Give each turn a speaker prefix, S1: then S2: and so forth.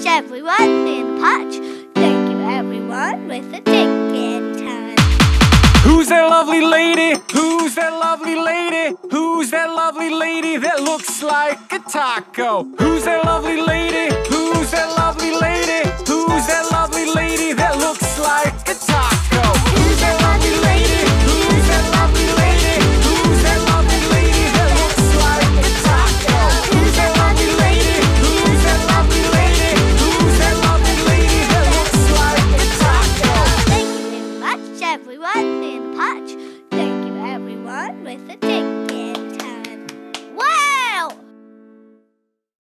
S1: everyone in the patch. Thank you everyone with the ticket time.
S2: Who's that lovely lady? Who's that lovely lady? Who's that lovely lady that looks like a taco? Who's that lovely lady? Who's that lovely lady? Who's that